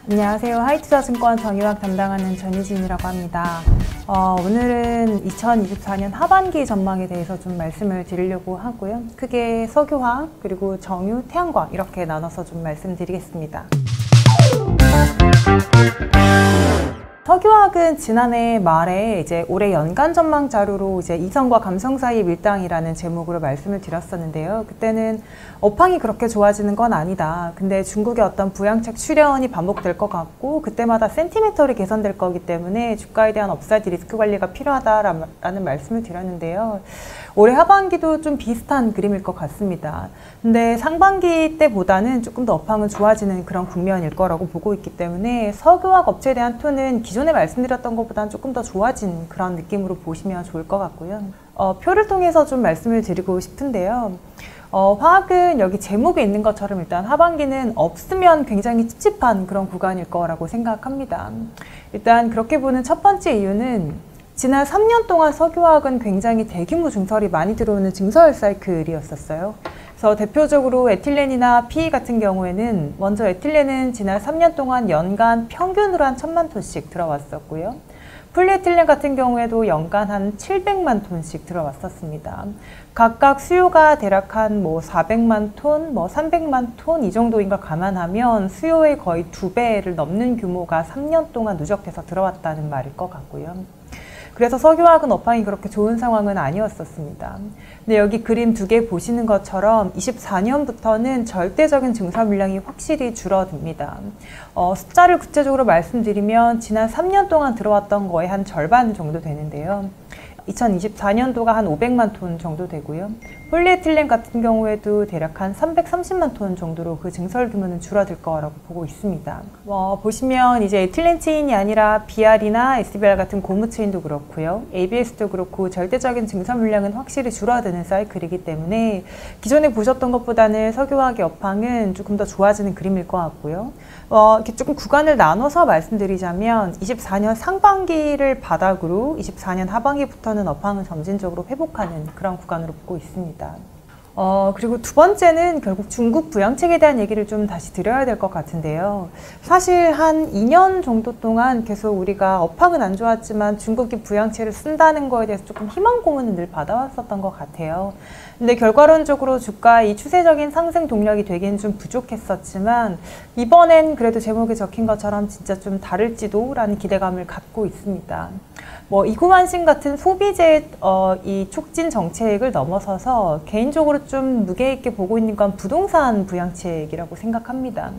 안녕하세요. 하이투자증권 정유학 담당하는 전유진이라고 합니다. 오늘은 2024년 하반기 전망에 대해서 좀 말씀을 드리려고 하고요. 크게 석유화학, 그리고 정유, 태양광 이렇게 나눠서 좀 말씀드리겠습니다. 석유화학은 지난해 말에 이제 올해 연간 전망 자료로 이제 이성과 감성 사이의 밀당이라는 제목으로 말씀을 드렸었는데요. 그때는 업황이 그렇게 좋아지는 건 아니다. 근데 중국의 어떤 부양책 출현이 반복될 것 같고 그때마다 센티멘털이 개선될 거기 때문에 주가에 대한 업사이드 리스크 관리가 필요하다라는 말씀을 드렸는데요. 올해 하반기도 좀 비슷한 그림일 것 같습니다. 근데 상반기 때보다는 조금 더 업황은 좋아지는 그런 국면일 거라고 보고 있기 때문에 석유화학 업체에 대한 톤은 기존에 말씀드렸던 것보다는 조금 더 좋아진 그런 느낌으로 보시면 좋을 것 같고요. 표를 통해서 좀 말씀을 드리고 싶은데요. 화학은 여기 제목에 있는 것처럼 일단 하반기는 없으면 굉장히 찝찝한 그런 구간일 거라고 생각합니다. 일단 그렇게 보는 첫 번째 이유는 지난 3년 동안 석유화학은 굉장히 대규모 증설이 많이 들어오는 증설 사이클이었었어요. 그래서 대표적으로 에틸렌이나 PE 같은 경우에는 먼저 에틸렌은 지난 3년 동안 연간 평균으로 한 1000만 톤씩 들어왔었고요. 폴리에틸렌 같은 경우에도 연간 한 700만 톤씩 들어왔었습니다. 각각 수요가 대략 한 400만 톤, 300만 톤 이 정도인 걸 감안하면 수요의 거의 2배를 넘는 규모가 3년 동안 누적돼서 들어왔다는 말일 것 같고요. 그래서 석유화학은 업황이 그렇게 좋은 상황은 아니었었습니다. 근데 여기 그림 두 개 보시는 것처럼 24년부터는 절대적인 증설 물량이 확실히 줄어듭니다. 숫자를 구체적으로 말씀드리면 지난 3년 동안 들어왔던 거의 한 절반 정도 되는데요. 2024년도가 한 500만 톤 정도 되고요. 폴리에틸렌 같은 경우에도 대략 한 330만 톤 정도로 그 증설 규모는 줄어들 거라고 보고 있습니다. 보시면 이제 에틸렌 체인이 아니라 BR이나 SBR 같은 고무 체인도 그렇고요. ABS도 그렇고 절대적인 증설 물량은 확실히 줄어드는 사이클이기 때문에 기존에 보셨던 것보다는 석유화학의 업황은 조금 더 좋아지는 그림일 것 같고요. 이렇게 조금 구간을 나눠서 말씀드리자면 24년 상반기를 바닥으로 24년 하반기부터는 업황을 점진적으로 회복하는 그런 구간으로 보고 있습니다. 그리고 두 번째는 결국 중국 부양책에 대한 얘기를 좀 다시 드려야 될 것 같은데요. 사실 한 2년 정도 동안 계속 우리가 업황은 안 좋았지만 중국이 부양책을 쓴다는 거에 대해서 조금 희망 고문을 늘 받아왔었던 것 같아요. 근데 결과론적으로 주가의 이 추세적인 상승 동력이 되기는 좀 부족했었지만 이번엔 그래도 제목에 적힌 것처럼 진짜 좀 다를지도 라는 기대감을 갖고 있습니다. 이구만신 같은 소비재 이 촉진 정책을 넘어서서 개인적으로 좀 무게 있게 보고 있는 건 부동산 부양책이라고 생각합니다.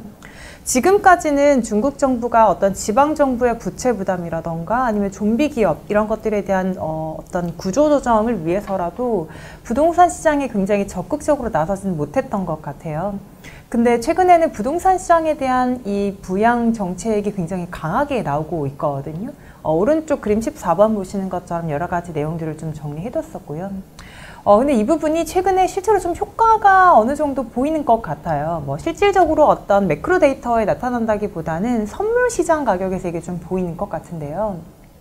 지금까지는 중국 정부가 어떤 지방 정부의 부채 부담이라던가 아니면 좀비 기업 이런 것들에 대한 어떤 구조 조정을 위해서라도 부동산 시장에 굉장히 적극적으로 나서지는 못했던 것 같아요. 근데 최근에는 부동산 시장에 대한 이 부양 정책이 굉장히 강하게 나오고 있거든요. 오른쪽 그림 14번 보시는 것처럼 여러 가지 내용들을 좀 정리해뒀었고요. 근데 이 부분이 최근에 실제로 좀 효과가 어느 정도 보이는 것 같아요. 실질적으로 어떤 매크로 데이터에 나타난다기보다는 선물 시장 가격에서 이게 좀 보이는 것 같은데요.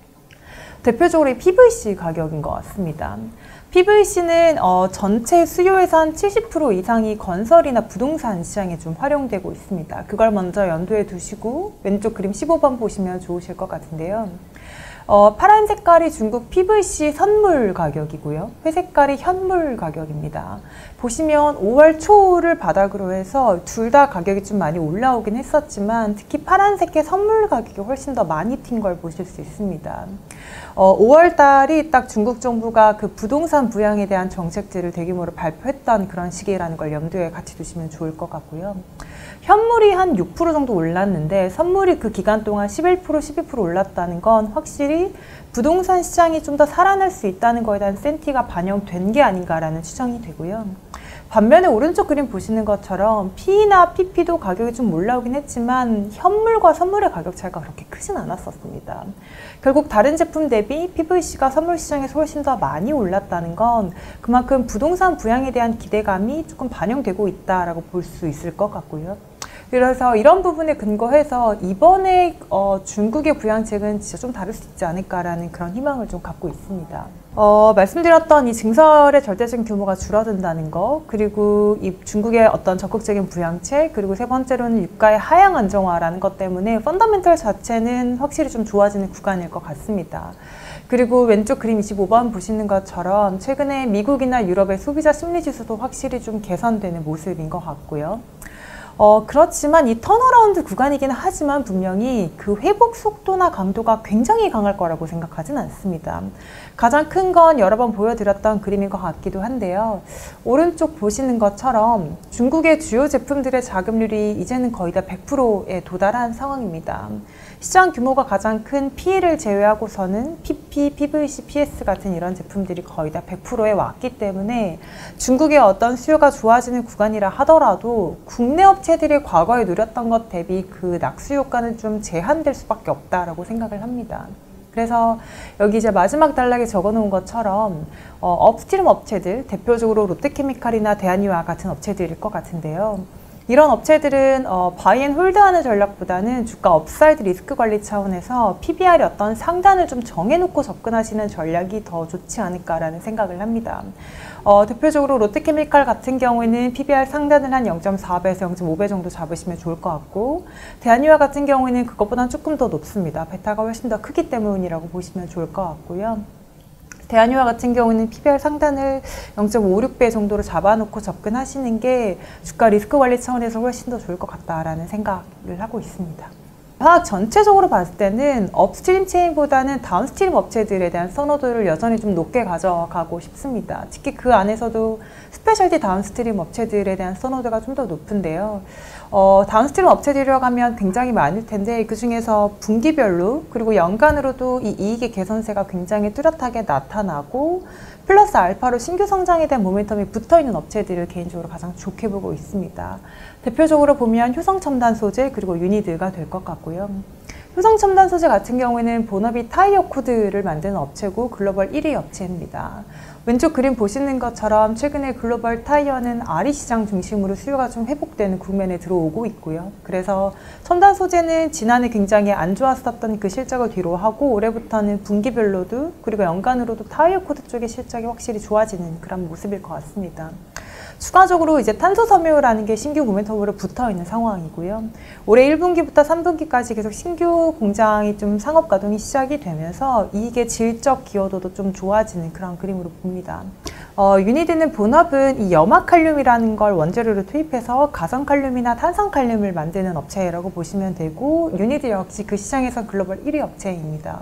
대표적으로 이 PVC 가격인 것 같습니다. PVC는 전체 수요에서 한 70% 이상이 건설이나 부동산 시장에 좀 활용되고 있습니다. 그걸 먼저 염두에 두시고 왼쪽 그림 15번 보시면 좋으실 것 같은데요. 파란 색깔이 중국 PVC 선물 가격이고요. 회색 깔이 현물 가격입니다. 보시면 5월 초를 바닥으로 해서 둘 다 가격이 좀 많이 올라오긴 했었지만 특히 파란색의 선물 가격이 훨씬 더 많이 튄 걸 보실 수 있습니다. 5월 달이 딱 중국 정부가 그 부동산 부양에 대한 정책들을 대규모로 발표했던 그런 시기라는 걸 염두에 같이 두시면 좋을 것 같고요. 현물이 한 6% 정도 올랐는데 선물이 그 기간 동안 11%, 12% 올랐다는 건 확실히 부동산 시장이 좀 더 살아날 수 있다는 거에 대한 센티가 반영된 게 아닌가라는 추정이 되고요. 반면에 오른쪽 그림 보시는 것처럼 P나 PP도 가격이 좀 올라오긴 했지만 현물과 선물의 가격 차이가 그렇게 크진 않았었습니다. 결국 다른 제품 대비 PVC가 선물 시장에서 훨씬 더 많이 올랐다는 건 그만큼 부동산 부양에 대한 기대감이 조금 반영되고 있다라고 볼 수 있을 것 같고요. 그래서 이런 부분에 근거해서 이번에 중국의 부양책은 진짜 좀 다를 수 있지 않을까라는 그런 희망을 좀 갖고 있습니다. 말씀드렸던 이 증설의 절대적인 규모가 줄어든다는 거, 그리고 이 중국의 어떤 적극적인 부양책, 그리고 세 번째로는 유가의 하향 안정화라는 것 때문에 펀더멘털 자체는 확실히 좀 좋아지는 구간일 것 같습니다. 그리고 왼쪽 그림 25번 보시는 것처럼 최근에 미국이나 유럽의 소비자 심리지수도 확실히 좀 개선되는 모습인 것 같고요. 그렇지만 이 턴어라운드 구간이긴 하지만 분명히 그 회복 속도나 강도가 굉장히 강할 거라고 생각하진 않습니다. 가장 큰 건 여러 번 보여드렸던 그림인 것 같기도 한데요. 오른쪽 보시는 것처럼 중국의 주요 제품들의 자금률이 이제는 거의 다 100%에 도달한 상황입니다. 시장 규모가 가장 큰 PE를 제외하고서는 PP, PVC, PS 같은 이런 제품들이 거의 다 100%에 왔기 때문에 중국의 어떤 수요가 좋아지는 구간이라 하더라도 국내 업체들이 과거에 누렸던 것 대비 그 낙수 효과는 좀 제한될 수밖에 없다라고 생각을 합니다. 그래서 여기 이제 마지막 단락에 적어 놓은 것처럼 업스트림 업체들, 대표적으로 롯데케미칼이나 대한유화 같은 업체들일 것 같은데요. 이런 업체들은 바이 앤 홀드하는 전략보다는 주가 업사이드 리스크 관리 차원에서 PBR의 어떤 상단을 좀 정해놓고 접근하시는 전략이 더 좋지 않을까라는 생각을 합니다. 대표적으로 롯데케미칼 같은 경우에는 PBR 상단을 한 0.4배에서 0.5배 정도 잡으시면 좋을 것 같고, 대한유화 같은 경우에는 그것보다는 조금 더 높습니다. 베타가 훨씬 더 크기 때문이라고 보시면 좋을 것 같고요. 대한유화 같은 경우는 PBR 상단을 0.56배 정도로 잡아놓고 접근하시는 게 주가 리스크 관리 차원에서 훨씬 더 좋을 것 같다라는 생각을 하고 있습니다. 화학 전체적으로 봤을 때는 업스트림 체인보다는 다운스트림 업체들에 대한 선호도를 여전히 좀 높게 가져가고 싶습니다. 특히 그 안에서도 스페셜티 다운스트림 업체들에 대한 선호도가 좀 더 높은데요. 다운스트림 업체들이라고 하면 굉장히 많을 텐데 그 중에서 분기별로 그리고 연간으로도 이 이익의 개선세가 굉장히 뚜렷하게 나타나고 플러스 알파로 신규 성장에 대한 모멘텀이 붙어있는 업체들을 개인적으로 가장 좋게 보고 있습니다. 대표적으로 보면 효성첨단 소재 그리고 유니드가 될 것 같고요. 효성첨단 소재 같은 경우에는 본업이 타이어 코드를 만드는 업체고 글로벌 1위 업체입니다. 왼쪽 그림 보시는 것처럼 최근에 글로벌 타이어는 RE 시장 중심으로 수요가 좀 회복되는 국면에 들어오고 있고요. 그래서 첨단 소재는 지난해 굉장히 안 좋았었던 그 실적을 뒤로 하고 올해부터는 분기별로도 그리고 연간으로도 타이어 코드 쪽의 실적이 확실히 좋아지는 그런 모습일 것 같습니다. 추가적으로 이제 탄소섬유라는 게 신규 모멘텀으로 붙어 있는 상황이고요. 올해 1분기부터 3분기까지 계속 신규 공장이 좀 상업 가동이 시작이 되면서 이익의 질적 기여도도 좀 좋아지는 그런 그림으로 봅니다. 유니드는 본업은 이 염화칼륨이라는 걸 원재료로 투입해서 가성칼륨이나 탄산칼륨을 만드는 업체라고 보시면 되고, 유니드 역시 그 시장에서 글로벌 1위 업체입니다.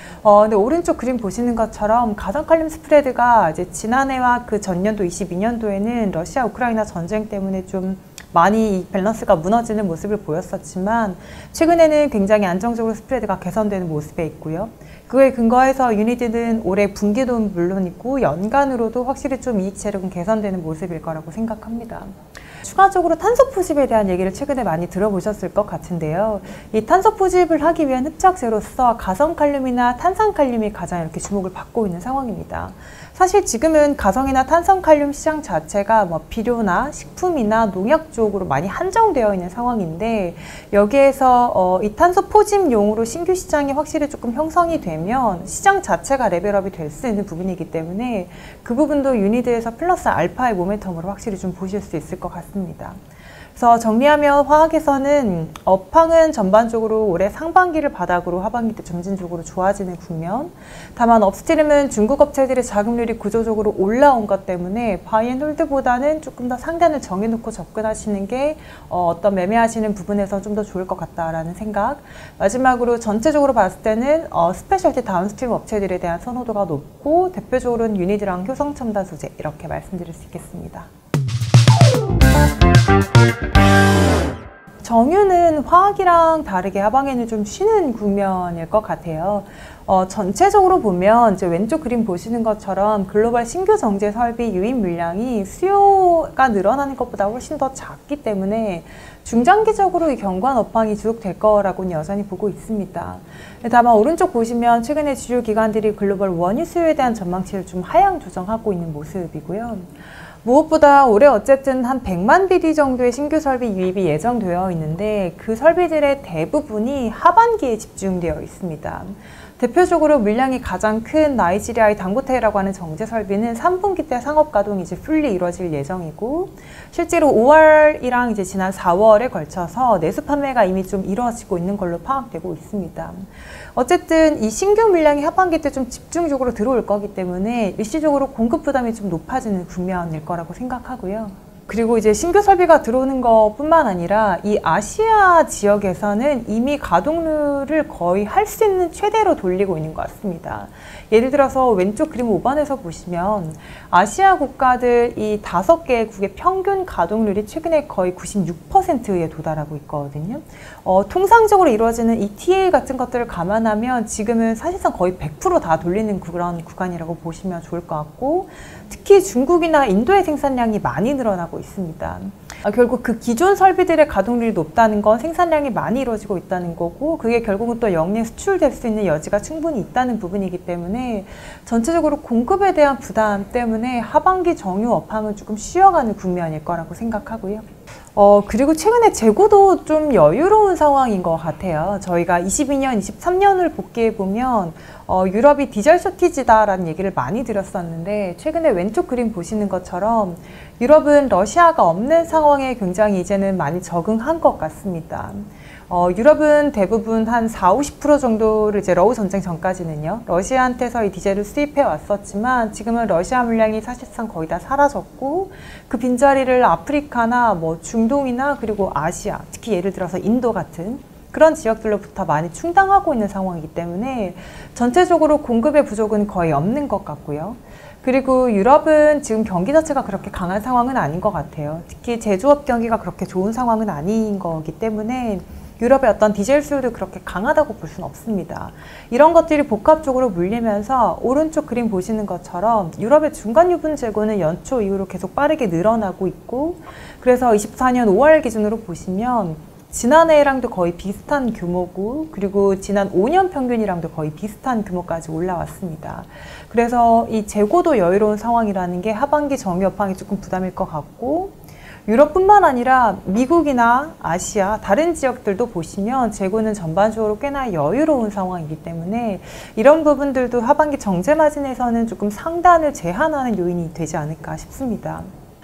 근데 오른쪽 그림 보시는 것처럼 가성칼륨 스프레드가 이제 지난해와 그 전년도 22년도에는 러시아 우크라이나 전쟁 때문에 좀 많이 밸런스가 무너지는 모습을 보였었지만 최근에는 굉장히 안정적으로 스프레드가 개선되는 모습에 있고요. 그에 근거해서 유니드는 올해 분기도 물론이고 연간으로도 확실히 좀 이익 체력은 개선되는 모습일 거라고 생각합니다. 추가적으로 탄소 포집에 대한 얘기를 최근에 많이 들어보셨을 것 같은데요. 이 탄소 포집을 하기 위한 흡착제로서 가성칼륨이나 탄산칼륨이 가장 이렇게 주목을 받고 있는 상황입니다. 사실 지금은 가성이나 탄산칼륨 시장 자체가 뭐 비료나 식품이나 농약 쪽으로 많이 한정되어 있는 상황인데, 여기에서 이 탄소 포집용으로 신규 시장이 확실히 조금 형성이 되면 시장 자체가 레벨업이 될 수 있는 부분이기 때문에 그 부분도 유니드에서 플러스 알파의 모멘텀으로 확실히 좀 보실 수 있을 것 같습니다. 그래서 정리하면 화학에서는 업황은 전반적으로 올해 상반기를 바닥으로 하반기 때 점진적으로 좋아지는 국면, 다만 업스트림은 중국 업체들의 자금률이 구조적으로 올라온 것 때문에 바이앤홀드보다는 조금 더 상단을 정해놓고 접근하시는 게 어떤 매매하시는 부분에서 좀 더 좋을 것 같다라는 생각. 마지막으로 전체적으로 봤을 때는 스페셜티 다운스트림 업체들에 대한 선호도가 높고, 대표적으로는 유니드랑 효성첨단 소재 이렇게 말씀드릴 수 있겠습니다. 정유는 화학이랑 다르게 하반기에는 좀 쉬는 국면일 것 같아요. 전체적으로 보면 이제 왼쪽 그림 보시는 것처럼 글로벌 신규 정제 설비 유입 물량이 수요가 늘어나는 것보다 훨씬 더 작기 때문에 중장기적으로 이 견고한 업황이 지속될 거라고는 여전히 보고 있습니다. 다만 오른쪽 보시면 최근에 주요 기관들이 글로벌 원유 수요에 대한 전망치를 좀 하향 조정하고 있는 모습이고요. 무엇보다 올해 어쨌든 한 100만 BD 정도의 신규 설비 유입이 예정되어 있는데 그 설비들의 대부분이 하반기에 집중되어 있습니다. 대표적으로 물량이 가장 큰 나이지리아의 당고테라고 하는 정제 설비는 3분기 때 상업 가동이 이제 풀리 이루어질 예정이고, 실제로 5월이랑 이제 지난 4월에 걸쳐서 내수 판매가 이미 좀 이루어지고 있는 걸로 파악되고 있습니다. 어쨌든 이 신규 물량이 하반기 때 좀 집중적으로 들어올 거기 때문에 일시적으로 공급 부담이 좀 높아지는 국면일 거라고 생각하고요. 그리고 이제 신규 설비가 들어오는 것뿐만 아니라 이 아시아 지역에서는 이미 가동률을 거의 할 수 있는 최대로 돌리고 있는 것 같습니다. 예를 들어서 왼쪽 그림 5번에서 보시면 아시아 국가들 이 5개국의 평균 가동률이 최근에 거의 96%에 도달하고 있거든요. 통상적으로 이루어지는 ETA 같은 것들을 감안하면 지금은 사실상 거의 100% 다 돌리는 그런 구간이라고 보시면 좋을 것 같고, 특히 중국이나 인도의 생산량이 많이 늘어나고 있습니다. 결국 그 기존 설비들의 가동률이 높다는 건 생산량이 많이 이루어지고 있다는 거고, 그게 결국은 또 영내 수출될 수 있는 여지가 충분히 있다는 부분이기 때문에 전체적으로 공급에 대한 부담 때문에 하반기 정유 업황은 조금 쉬어가는 국면일 거라고 생각하고요. 그리고 최근에 재고도 좀 여유로운 상황인 것 같아요. 저희가 22년, 23년을 복귀해보면 유럽이 디젤 쇼티지다라는 얘기를 많이 드렸었는데, 최근에 왼쪽 그림 보시는 것처럼 유럽은 러시아가 없는 상황에 굉장히 이제는 많이 적응한 것 같습니다. 유럽은 대부분 한 40~50% 정도를 이제 러우 전쟁 전까지는요, 러시아한테서 이 디젤을 수입해 왔었지만 지금은 러시아 물량이 사실상 거의 다 사라졌고, 그 빈자리를 아프리카나 뭐 중동이나 그리고 아시아, 특히 예를 들어서 인도 같은 그런 지역들로부터 많이 충당하고 있는 상황이기 때문에 전체적으로 공급의 부족은 거의 없는 것 같고요. 그리고 유럽은 지금 경기 자체가 그렇게 강한 상황은 아닌 것 같아요. 특히 제조업 경기가 그렇게 좋은 상황은 아닌 거기 때문에 유럽의 어떤 디젤 수요도 그렇게 강하다고 볼 수는 없습니다. 이런 것들이 복합적으로 물리면서 오른쪽 그림 보시는 것처럼 유럽의 중간 유분 재고는 연초 이후로 계속 빠르게 늘어나고 있고, 그래서 24년 5월 기준으로 보시면 지난해랑도 거의 비슷한 규모고, 그리고 지난 5년 평균이랑도 거의 비슷한 규모까지 올라왔습니다. 그래서 이 재고도 여유로운 상황이라는 게 하반기 정유 업황이 조금 부담일 것 같고, 유럽뿐만 아니라 미국이나 아시아 다른 지역들도 보시면 재고는 전반적으로 꽤나 여유로운 상황이기 때문에 이런 부분들도 하반기 정제 마진에서는 조금 상단을 제한하는 요인이 되지 않을까 싶습니다.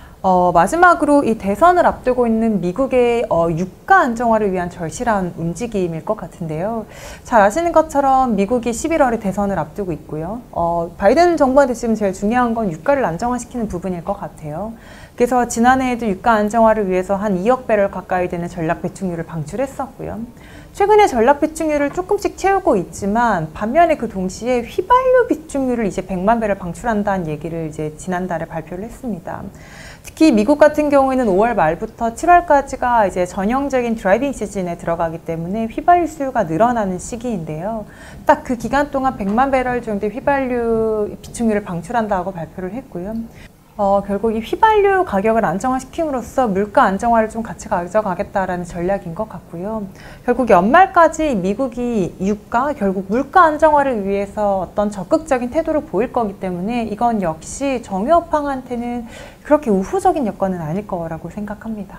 마지막으로 이 대선을 앞두고 있는 미국의 유가 안정화를 위한 절실한 움직임일 것 같은데요. 잘 아시는 것처럼 미국이 11월에 대선을 앞두고 있고요. 바이든 정부한테 지금 제일 중요한 건 유가를 안정화시키는 부분일 것 같아요. 그래서 지난해에도 유가 안정화를 위해서 한 2억 배럴 가까이 되는 전략 배출률을 방출했었고요. 최근에 전략 비축률을 조금씩 채우고 있지만, 반면에 그 동시에 휘발유 비축률을 이제 100만 배럴 방출한다는 얘기를 이제 지난달에 발표를 했습니다. 특히 미국 같은 경우에는 5월 말부터 7월까지가 이제 전형적인 드라이빙 시즌에 들어가기 때문에 휘발유 수요가 늘어나는 시기인데요. 딱 그 기간 동안 100만 배럴 정도의 휘발유 비축률을 방출한다고 발표를 했고요. 결국 이 휘발유 가격을 안정화시킴으로써 물가 안정화를 좀 같이 가져가겠다라는 전략인 것 같고요. 결국 연말까지 미국이 결국 물가 안정화를 위해서 어떤 적극적인 태도를 보일 거기 때문에 이건 역시 정유업황한테는 그렇게 우호적인 여건은 아닐 거라고 생각합니다.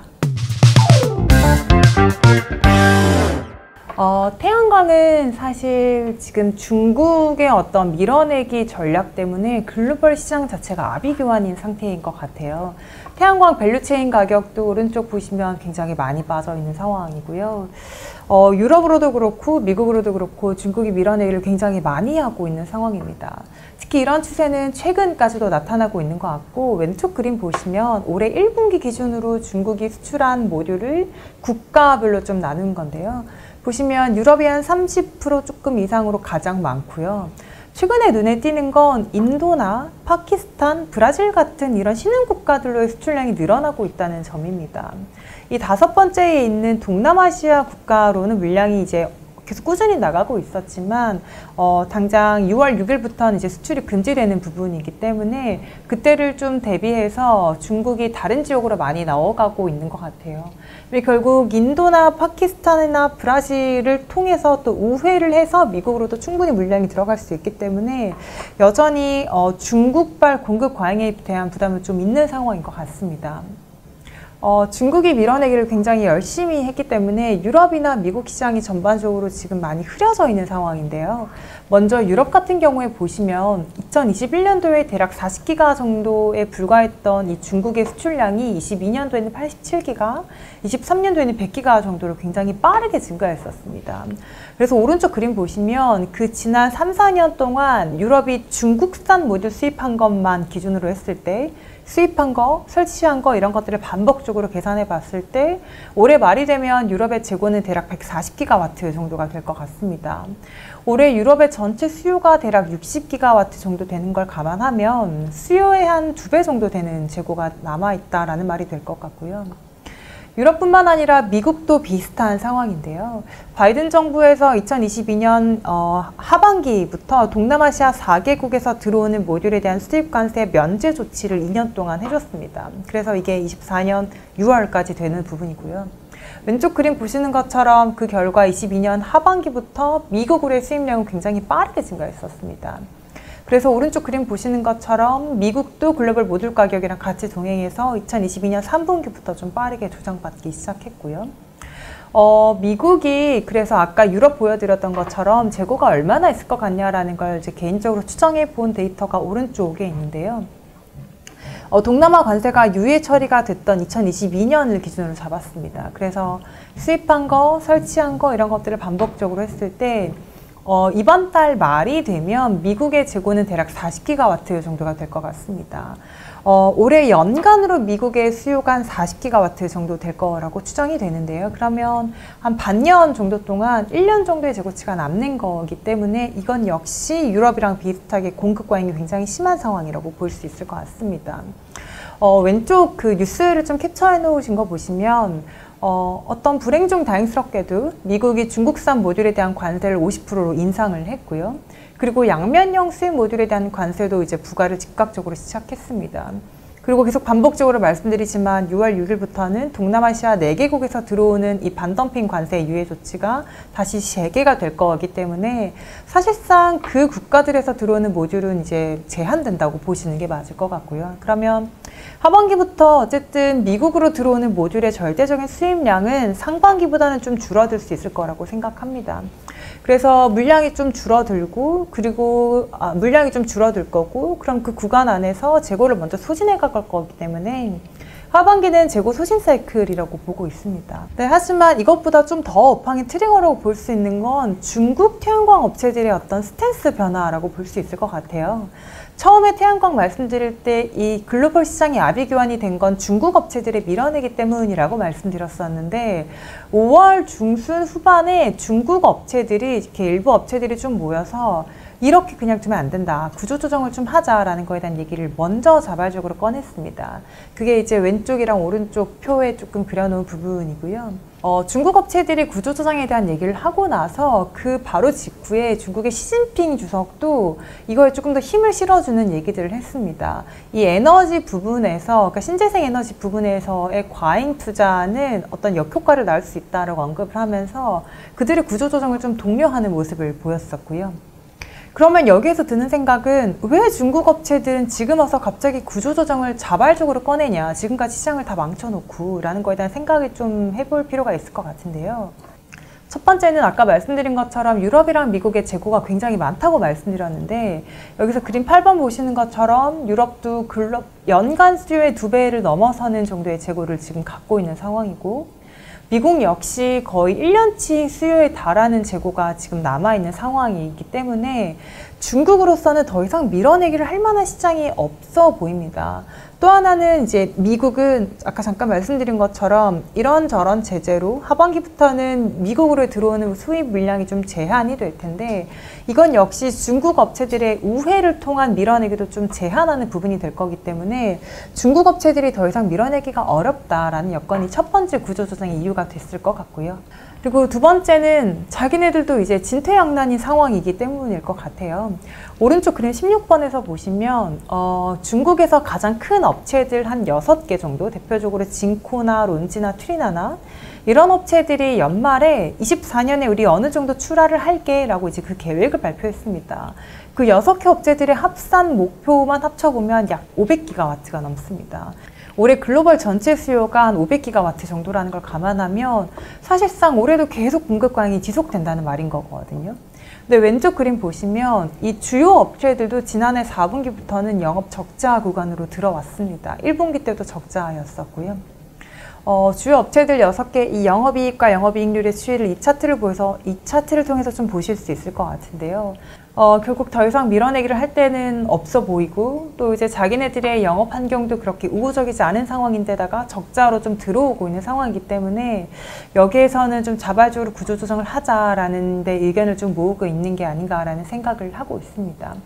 태양광은 사실 지금 중국의 어떤 밀어내기 전략 때문에 글로벌 시장 자체가 아비규환인 상태인 것 같아요. 태양광 밸류체인 가격도 오른쪽 보시면 굉장히 많이 빠져 있는 상황이고요. 유럽으로도 그렇고 미국으로도 그렇고 중국이 밀어내기를 굉장히 많이 하고 있는 상황입니다. 특히 이런 추세는 최근까지도 나타나고 있는 것 같고, 왼쪽 그림 보시면 올해 1분기 기준으로 중국이 수출한 모듈을 국가별로 좀 나눈 건데요. 보시면 유럽이 한 30% 조금 이상으로 가장 많고요. 최근에 눈에 띄는 건 인도나 파키스탄, 브라질 같은 이런 신흥 국가들로의 수출량이 늘어나고 있다는 점입니다. 이 5번째에 있는 동남아시아 국가로는 물량이 이제 계속 꾸준히 나가고 있었지만 당장 6월 6일부터는 이제 수출이 금지되는 부분이기 때문에 그때를 좀 대비해서 중국이 다른 지역으로 많이 나와가고 있는 것 같아요. 결국 인도나 파키스탄이나 브라질을 통해서 또 우회를 해서 미국으로도 충분히 물량이 들어갈 수 있기 때문에 여전히 중국발 공급 과잉에 대한 부담은 좀 있는 상황인 것 같습니다. 중국이 밀어내기를 굉장히 열심히 했기 때문에 유럽이나 미국 시장이 전반적으로 지금 많이 흐려져 있는 상황인데요. 먼저 유럽 같은 경우에 보시면 2021년도에 대략 40기가 정도에 불과했던 이 중국의 수출량이 22년도에는 87기가, 23년도에는 100기가 정도로 굉장히 빠르게 증가했었습니다. 그래서 오른쪽 그림 보시면 그 지난 3, 4년 동안 유럽이 중국산 모듈 수입한 것만 기준으로 했을 때 수입한 거, 설치한 거 이런 것들을 반복적으로 계산해 봤을 때 올해 말이 되면 유럽의 재고는 대략 140기가와트 정도가 될 것 같습니다. 올해 유럽의 전체 수요가 대략 60기가와트 정도 되는 걸 감안하면 수요의 한 2배 정도 되는 재고가 남아있다라는 말이 될 것 같고요. 유럽뿐만 아니라 미국도 비슷한 상황인데요. 바이든 정부에서 2022년 하반기부터 동남아시아 4개국에서 들어오는 모듈에 대한 수입 관세 면제 조치를 2년 동안 해줬습니다. 그래서 이게 24년 6월까지 되는 부분이고요. 왼쪽 그림 보시는 것처럼 그 결과 22년 하반기부터 미국으로의 수입량은 굉장히 빠르게 증가했었습니다. 그래서 오른쪽 그림 보시는 것처럼 미국도 글로벌 모듈 가격이랑 같이 동행해서 2022년 3분기부터 좀 빠르게 조정받기 시작했고요. 미국이 그래서 아까 유럽 보여드렸던 것처럼 재고가 얼마나 있을 것 같냐라는 걸 이제 개인적으로 추정해 본 데이터가 오른쪽에 있는데요. 동남아 관세가 유예 처리가 됐던 2022년을 기준으로 잡았습니다. 그래서 수입한 거, 설치한 거 이런 것들을 반복적으로 했을 때 이번 달 말이 되면 미국의 재고는 대략 40기가와트 정도가 될 것 같습니다. 올해 연간으로 미국의 수요가 한 40기가와트 정도 될 거라고 추정이 되는데요. 그러면 한 반년 정도 동안 1년 정도의 재고치가 남는 거기 때문에 이건 역시 유럽이랑 비슷하게 공급 과잉이 굉장히 심한 상황이라고 볼 수 있을 것 같습니다. 왼쪽 그 뉴스를 좀 캡처해 놓으신 거 보시면 어떤 불행 중 다행스럽게도 미국이 중국산 모듈에 대한 관세를 50%로 인상을 했고요. 그리고 양면형 수입 모듈에 대한 관세도 이제 부과를 즉각적으로 시작했습니다. 그리고 계속 반복적으로 말씀드리지만 6월 6일부터는 동남아시아 4개국에서 들어오는 이 반덤핑 관세 유예 조치가 다시 재개가 될 거기 때문에 사실상 그 국가들에서 들어오는 모듈은 이제 제한된다고 보시는 게 맞을 것 같고요. 그러면 하반기부터 어쨌든 미국으로 들어오는 모듈의 절대적인 수입량은 상반기보다는 좀 줄어들 수 있을 거라고 생각합니다. 그래서 물량이 좀 줄어들고 그리고 물량이 좀 줄어들 거고 그럼 그 구간 안에서 재고를 먼저 소진해 갈 거기 때문에 하반기는 재고 소진 사이클이라고 보고 있습니다. 네, 하지만 이것보다 좀 더 업황의 트리거라고 볼 수 있는 건 중국 태양광 업체들의 어떤 스탠스 변화라고 볼 수 있을 것 같아요. 처음에 태양광 말씀드릴 때 이 글로벌 시장이 아비 교환이 된 건 중국 업체들의 밀어내기 때문이라고 말씀드렸었는데 5월 중순 후반에 중국 업체들이 이렇게 일부 업체들이 좀 모여서 이렇게 그냥 두면 안 된다. 구조조정을 좀 하자라는 거에 대한 얘기를 먼저 자발적으로 꺼냈습니다. 그게 이제 왼쪽이랑 오른쪽 표에 조금 그려놓은 부분이고요. 중국 업체들이 구조조정에 대한 얘기를 하고 나서 그 바로 직후에 중국의 시진핑 주석도 이거에 조금 더 힘을 실어주는 얘기들을 했습니다. 이 에너지 부분에서, 그러니까 신재생 에너지 부분에서의 과잉 투자는 어떤 역효과를 낳을 수 있다라고 언급을 하면서 그들의 구조조정을 좀 독려하는 모습을 보였었고요. 그러면 여기에서 드는 생각은 왜 중국 업체들은 지금 와서 갑자기 구조조정을 자발적으로 꺼내냐, 지금까지 시장을 다 망쳐놓고 라는 거에 대한 생각을 좀 해볼 필요가 있을 것 같은데요. 첫 번째는 아까 말씀드린 것처럼 유럽이랑 미국의 재고가 굉장히 많다고 말씀드렸는데 여기서 그림 8번 보시는 것처럼 유럽도 연간 수요의 2배를 넘어서는 정도의 재고를 지금 갖고 있는 상황이고 미국 역시 거의 1년치 수요에 달하는 재고가 지금 남아있는 상황이기 때문에 중국으로서는 더 이상 밀어내기를 할 만한 시장이 없어 보입니다. 또 하나는 이제 미국은 아까 잠깐 말씀드린 것처럼 이런저런 제재로 하반기부터는 미국으로 들어오는 수입 물량이 좀 제한이 될 텐데 이건 역시 중국 업체들의 우회를 통한 밀어내기도 좀 제한하는 부분이 될 거기 때문에 중국 업체들이 더 이상 밀어내기가 어렵다라는 여건이 첫 번째 구조조정의 이유가 됐을 것 같고요. 그리고 두 번째는 자기네들도 이제 진퇴양난인 상황이기 때문일 것 같아요. 오른쪽 그림 16번에서 보시면 중국에서 가장 큰 업체들 한 6개 정도, 대표적으로 진코나 론지나 트리나나 이런 업체들이 연말에 24년에 우리 어느 정도 출하를 할게 라고 이제 그 계획을 발표했습니다. 그 6개 업체들의 합산 목표만 합쳐보면 약 500기가와트가 넘습니다. 올해 글로벌 전체 수요가 한 500기가와트 정도라는 걸 감안하면 사실상 올해도 계속 공급 과잉이 지속된다는 말인 거거든요. 근데 왼쪽 그림 보시면 이 주요 업체들도 지난해 4분기부터는 영업 적자 구간으로 들어왔습니다. 1분기 때도 적자였었고요. 주요 업체들 6개 이 영업이익과 영업이익률의 추이를 이 차트를 보여서 이 차트를 통해서 좀 보실 수 있을 것 같은데요. 결국 더 이상 밀어내기를 할 때는 없어 보이고 또 이제 자기네들의 영업 환경도 그렇게 우호적이지 않은 상황인데다가 적자로 좀 들어오고 있는 상황이기 때문에 여기에서는 좀 자발적으로 구조조정을 하자라는 데 의견을 좀 모으고 있는 게 아닌가라는 생각을 하고 있습니다.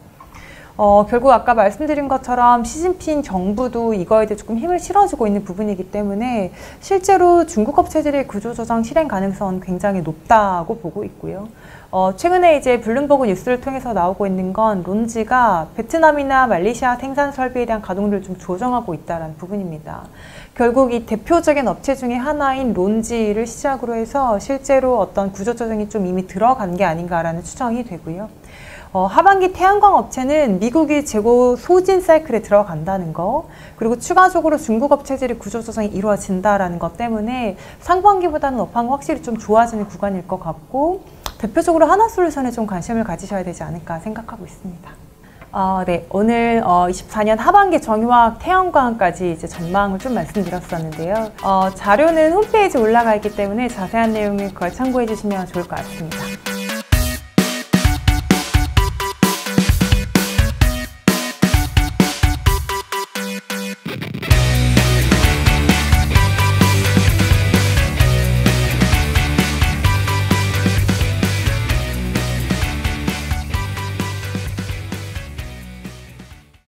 결국 아까 말씀드린 것처럼 시진핑 정부도 이거에 대해 조금 힘을 실어주고 있는 부분이기 때문에 실제로 중국 업체들의 구조조정 실행 가능성은 굉장히 높다고 보고 있고요. 최근에 이제 블룸버그 뉴스를 통해서 나오고 있는 건 론지가 베트남이나 말레이시아 생산 설비에 대한 가동률을 좀 조정하고 있다는 부분입니다. 결국 이 대표적인 업체 중에 하나인 론지를 시작으로 해서 실제로 어떤 구조조정이 좀 이미 들어간 게 아닌가라는 추정이 되고요. 하반기 태양광 업체는 미국이 재고 소진 사이클에 들어간다는 거, 그리고 추가적으로 중국 업체들의 구조조정이 이루어진다는 것 때문에 상반기보다는 업황 확실히 좀 좋아지는 구간일 것 같고 대표적으로 하나솔루션에 좀 관심을 가지셔야 되지 않을까 생각하고 있습니다. 네, 오늘 24년 하반기 정유화학 태양광까지 이제 전망을 좀 말씀드렸었는데요. 자료는 홈페이지에 올라가 있기 때문에 자세한 내용을 그걸 참고해 주시면 좋을 것 같습니다.